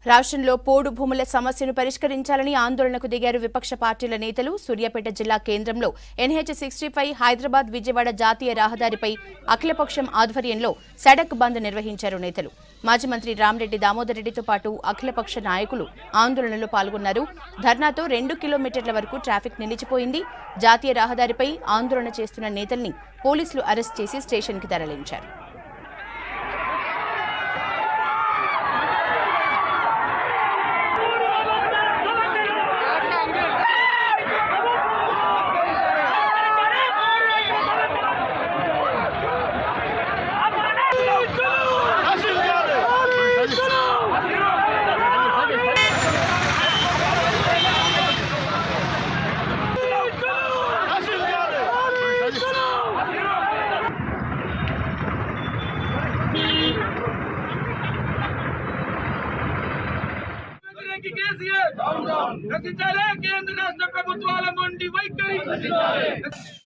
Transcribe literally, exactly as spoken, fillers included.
రాష్ట్రంలో పోడు భూముల సమస్యను పరిష్కరించాలని ఆందోళనకు దిగారు విపక్ష పార్టీల నేతలు. సూర్యాపేట జిల్లా కేంద్రంలో NH sixty five Hyderabad Vijayawada జాతీయ రహదారిపై అఖిలపక్షం ఆధ్వర్యంలో సడక్ బంద్ నిర్వహించారు నేతలు. మాజీ మంత్రి రామ్రెడ్డి దామోదర్ రెడ్డితో పాటు అఖిలపక్ష నాయకులు ఆందోళనలో పాల్గొన్నారు. ధర్నాతో రెండు కిలోమీటర్ల వరకు ట్రాఫిక్ నిలిచిపోయింది. జాతీయ రహదారిపై ఆందోళన చేస్తున్న నేతల్ని పోలీసులు అరెస్ట్ చేసి స్టేషన్కి తరలించారు. రచించాలే కేంద్ర రాష్ట్ర ప్రభుత్వాల మొండి వైఖరి.